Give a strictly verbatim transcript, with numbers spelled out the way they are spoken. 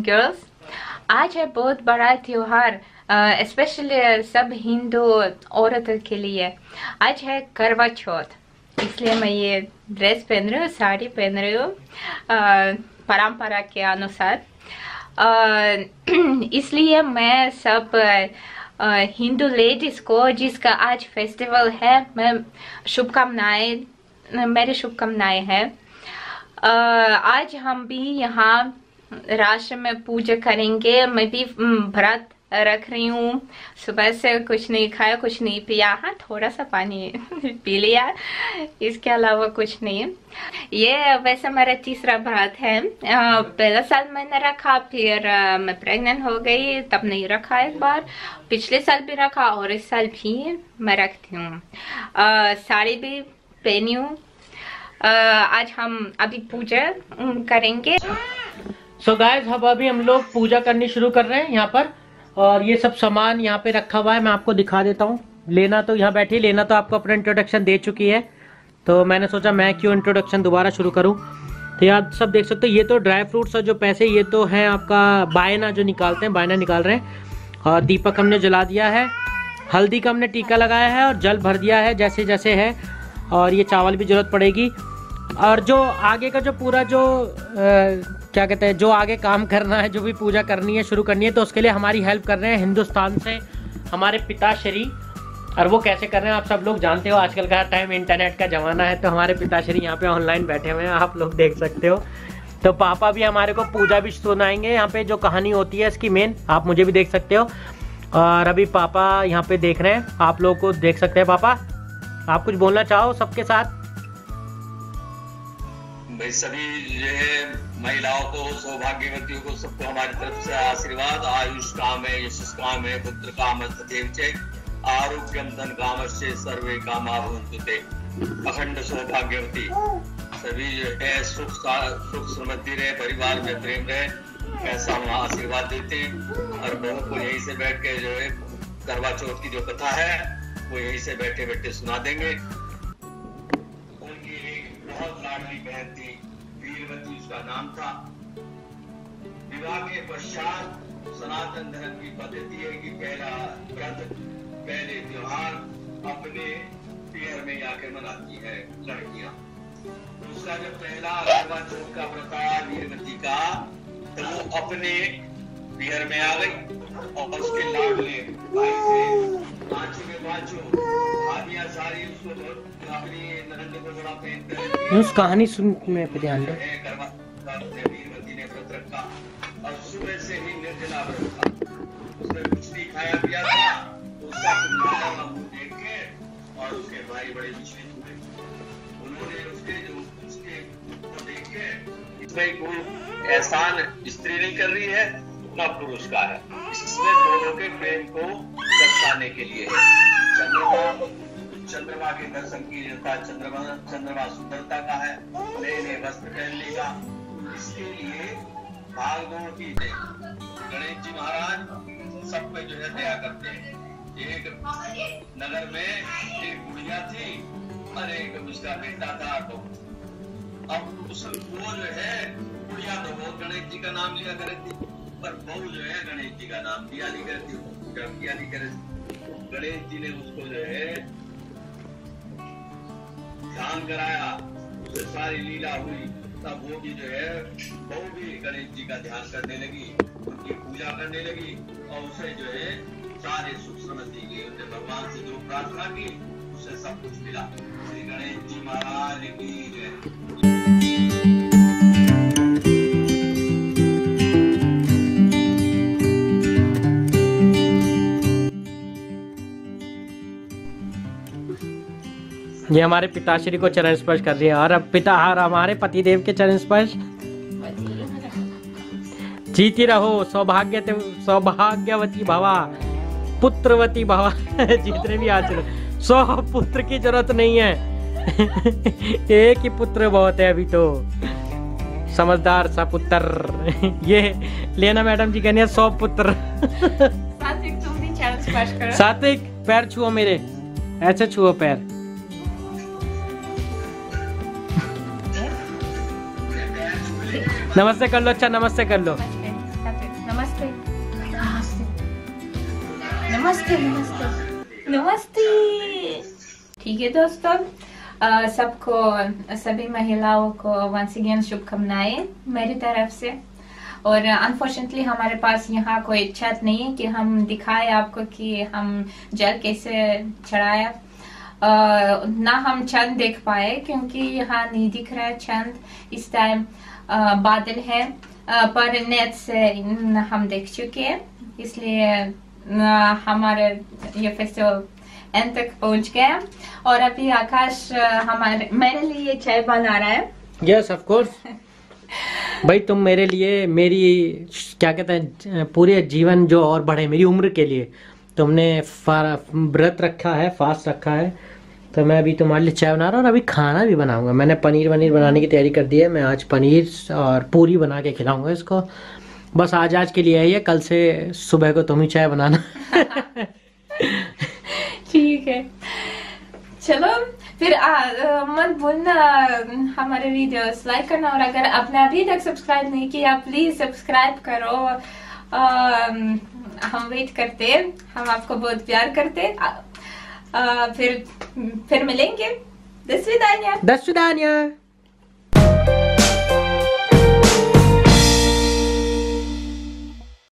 And girls, आज है बहुत बड़ा त्योहार, स्पेशली सब हिंदू औरतों के लिए। आज है करवा चौथ, इसलिए मैं ये ड्रेस पहन रही हूँ, साड़ी पहन रही हूँ परंपरा के अनुसार। इसलिए मैं सब हिंदू लेडीज को जिसका आज फेस्टिवल है, मैं शुभकामनाएं मेरी शुभकामनाएं हैं। आज हम भी यहाँ राष्ट्र में पूजा करेंगे। मैं भी व्रत रख रही हूँ, सुबह से कुछ नहीं खाया, कुछ नहीं पिया, हाँ थोड़ा सा पानी पी लिया, इसके अलावा कुछ नहीं। ये वैसे मेरा तीसरा व्रत है। पहला साल मैंने रखा, फिर मैं प्रेग्नेंट हो गई, तब नहीं रखा एक बार, पिछले साल भी रखा और इस साल भी मैं रखती हूँ। साड़ी भी पहनी हूँ। आज हम अभी पूजा करेंगे। सो गाइस, अब अभी हम लोग पूजा करनी शुरू कर रहे हैं यहाँ पर, और ये सब सामान यहाँ पे रखा हुआ है, मैं आपको दिखा देता हूँ। लेना तो यहाँ बैठी, लेना तो आपको अपना इंट्रोडक्शन दे चुकी है, तो मैंने सोचा मैं क्यों इंट्रोडक्शन दोबारा शुरू करूँ। तो यार सब देख सकते हो, ये तो ड्राई फ्रूट्स और जो पैसे ये तो है आपका बायना जो निकालते हैं, बायना निकाल रहे हैं। और दीपक हमने जला दिया है, हल्दी का हमने टीका लगाया है और जल भर दिया है जैसे जैसे है। और ये चावल भी जरूरत पड़ेगी। और जो आगे का जो पूरा जो आ, क्या कहते हैं, जो आगे काम करना है, जो भी पूजा करनी है, शुरू करनी है, तो उसके लिए हमारी हेल्प कर रहे हैं हिंदुस्तान से हमारे पिताश्री। और वो कैसे कर रहे हैं आप सब लोग जानते हो, आजकल का टाइम इंटरनेट का ज़माना है, तो हमारे पिताश्री यहाँ पे ऑनलाइन बैठे हुए हैं, आप लोग देख सकते हो। तो पापा भी हमारे को पूजा भी सुनाएंगे, यहाँ पे जो कहानी होती है इसकी मेन, आप मुझे भी देख सकते हो। और अभी पापा यहाँ पे देख रहे हैं, आप लोग को देख सकते हैं। पापा आप कुछ बोलना चाहो सबके साथ? भाई सभी जो है महिलाओं को, सौभाग्यवतियों को, सबको हमारी तरफ से आशीर्वाद। आयुष काम है, यशस काम है, पुत्र काम है, आरोग्यम धन काम से सर्वे काम भवन्तु। अखंड सौभाग्यवती सभी जो है सुख सुख समृद्धि रहे, परिवार में प्रेम रहे, ऐसा हम आशीर्वाद देते हैं। और बहू को यहीं से बैठ के जो है करवा चौथ की जो कथा है वो यहीं से बैठे बैठे सुना देंगे। बहुत लाडली बहन थी, वीरवती उसका नाम था। विवाह के पश्चात सनातन धर्म की पद्धति है कि पहला व्रत, पहले त्योहार अपने पियर में आकर मनाती है लड़कियां। उसका जो पहला करवा चौथ का व्रत आया वीरवती का, तो वो अपने पियर में आ गई और उसके लाडले भाई से पांचों में पांचों भाभियां सारी उसको अपनी ननद को बड़ा प्रेम कर उस कहानी सुनने पे ध्यान दो। वीरवती ने व्रत रखा और सुबह से ही निर्जला व्रत था, उसने कुछ नहीं खाया पिया था। उसका मुंह देख के और उसके भाई बड़े विचलित हुए। उन्होंने उसके जो उसके को देख के, इसमें कोई एहसान स्त्री नहीं कर रही है ना पुरुष का है, इसमें दोनों के प्रेम को दर्शाने के लिए है। चंद्रमा चंद्रमा के दर्शन की देवता, चंद्रमा चंद्रमा सुंदरता का है, नए नए वस्त्र पहन लेगा, इसके लिए भाग दौड़ की गणेश जी महाराज सब पे जो है दया करते हैं। एक नगर में एक गुड़िया थी और एक उसका बेटा था। तो अब उस वो जो है गुड़िया तो बहुत गणेश जी का नाम लिया करती, पर बहू जो है गणेश जी का नाम लिया नहीं करती, किया नहीं करती। गणेश जी ने उसको जो है ध्यान कराया, उससे सारी लीला हुई, तब वो भी जो है बहू भी गणेश जी का ध्यान करने लगी, उनकी पूजा करने लगी और उसे जो है सारे सुख समृद्धि की, उसने भगवान से जो प्रार्थना की उसे सब कुछ मिला। श्री गणेश जी महाराज की जय। ये हमारे पिताश्री को चरण स्पर्श कर रही है, और अब पिता और हमारे पतिदेव के चरण स्पर्श। जीती रहो, सौभाग्य सौभाग्यवती भवा, पुत्रवती भवा। जितने भी आचरण, सौ पुत्र की जरूरत नहीं है, एक ही पुत्र बहुत है अभी तो। समझदार सा पुत्र। ये लेना मैडम जी कहने हैं सौ पुत्र। सात्विक तुम भी चरण स्पर्श करो। सात्विक पैर छुओ मेरे, ऐसे छुओ पैर। नमस्ते कर लो, अच्छा नमस्ते कर लो। नमस्ते नमस्ते नमस्ते। ठीक है दोस्तों, uh, सबको, सभी महिलाओं को वंस अगेन शुभकामनाएं मेरी तरफ से। और अनफॉर्चुनेटली हमारे पास यहाँ कोई छत नहीं है कि हम दिखाए आपको कि हम जल कैसे चढ़ाया। uh, ना हम चंद देख पाए क्योंकि यहाँ नहीं दिख रहा है चंद इस टाइम, uh, बादल है, uh, पर नेट से हम देख चुके हैं, इसलिए uh, हमारे ये फेस्टिवल एंड तक पहुंच गया। और अभी आकाश हमारे मेरे लिए चाय बना रहा है। यस ऑफ कोर्स भाई, तुम मेरे लिए, मेरी क्या कहते हैं, पूरे जीवन जो और बढ़े, मेरी उम्र के लिए तुमने व्रत रखा है, फास्ट रखा है, तो मैं अभी तुम्हारे लिए चाय बना रहा हूँ और अभी खाना भी बनाऊंगा। मैंने पनीर वनीर बनाने की तैयारी कर दी है। मैं आज पनीर और पूरी बना के खिलाऊंगा इसको। बस आज आज के लिए है ये, कल से सुबह को तुम ही चाय बनाना। ठीक है, चलो फिर आ, आ, मत भूलना हमारे वीडियोस लाइक करना, और अगर आपने अभी तक सब्सक्राइब नहीं किया प्लीज सब्सक्राइब करो। आ, हम वेट करते हैं, हम आपको बहुत प्यार करते। आ, आ, फिर फिर मिलेंगे। दस विदानिया। दस विदानिया।